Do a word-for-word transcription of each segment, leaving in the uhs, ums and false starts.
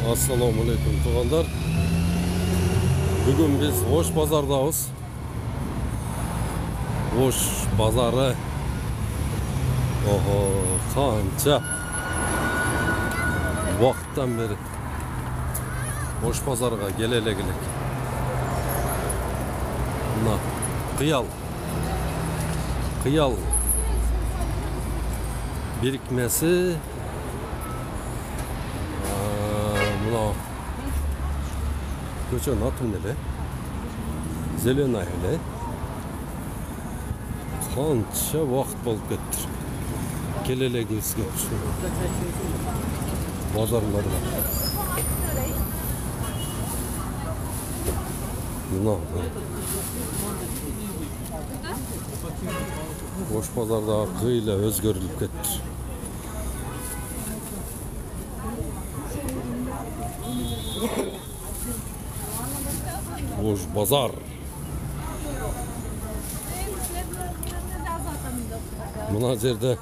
Assalamu alaikum туғандар. Бүгін біз Ош базардамыз. Ош базары. Ого, қанша уақыттан бері Ош базарға келеле келек. Мына қиял. Қиял бірікмесі. Көчен атым неле, зеленый эле. Қанша уақыт болып кетті. Келеле кезге базарларда. Мына Ош базарда қийлы өзгөріліп кетті. Ош базар. Мына жерде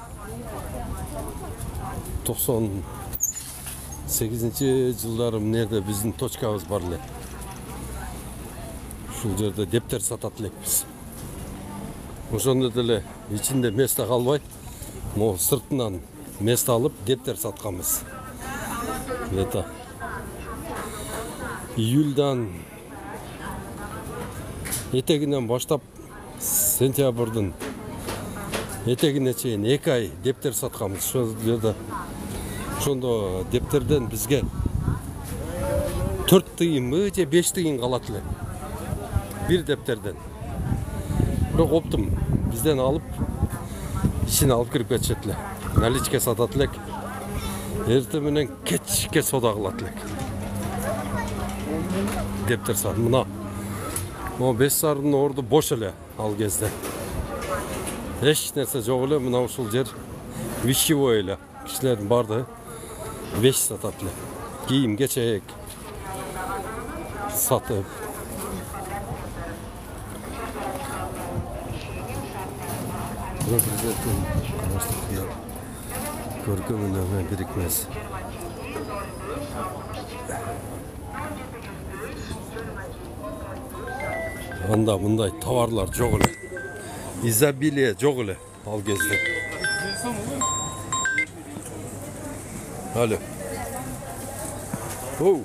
тоқсан сегизинчи жылдары мынерде биздин точкабыз бар эле. Ушул жерде дептер сатат элекпиз. Ошондо деле ичинде место калбай, могу сыртынан место алып дептер сатканбыз. Это июльдан этегинен баштап сентябрдын этегине чейин эки ай дептер сатканбыз. Ошол жерде ошондо дептерден бизге төрт тыйынбы же беш тыйын калат эле. Бир дептерден. Бирок оптум бизден алып ичине алып кирип кетишет эле. Наличке сатат элек. Эртең менен кечке сода кылат элек. Дептер сат. Мына О беш сардын орду бош эле ал кезде. Эч нерсе жок эле, мына ушул жер вещевой эле. Кишилердин барды вещь сатат эле. Кийим кечек сатып. Көркөмүнөн бирикмес. Анда мындай товарлар жок эле. Изобилие жок эле ал кезде. Алло. Оу.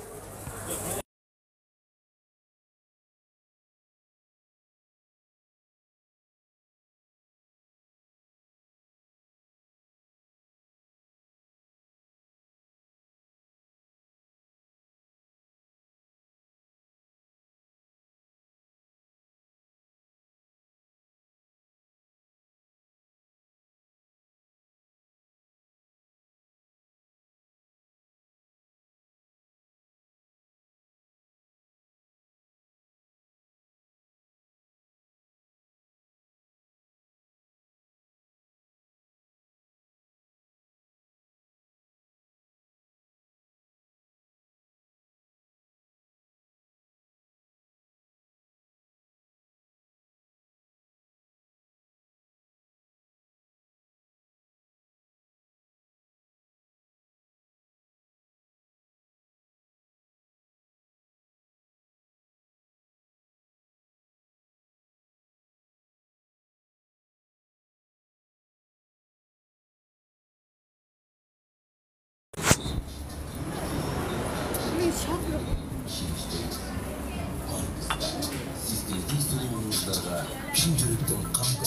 Шын жүректен қандай.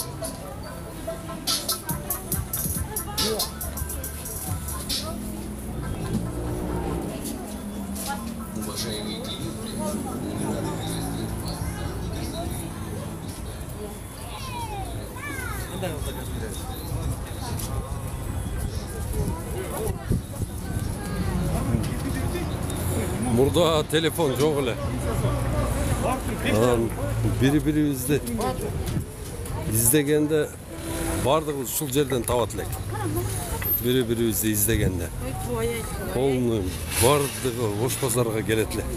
Уважаемые клиенты, мы рады приветствовать вас. Мурда телефон жок эле. Бири-бирибизди издегенде бардыгы ушул жерден табат элек. Бири-бирибизди издегенде. Полный бардыгы Ош базарга келет эле.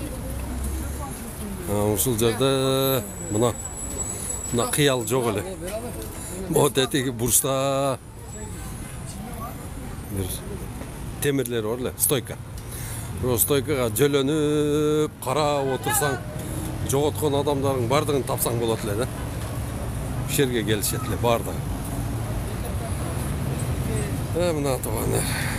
Ушул жерде мына мына кыял жок эле. Вот этиги бурчта бир темирлер бар эле, стойка. Стойкаға жөлөнүп карап отурсаң жоготкон адамдардын бардыгын тапсаң болот эле да. Ушерге келишет эле бардыгы. Э мына туугандар.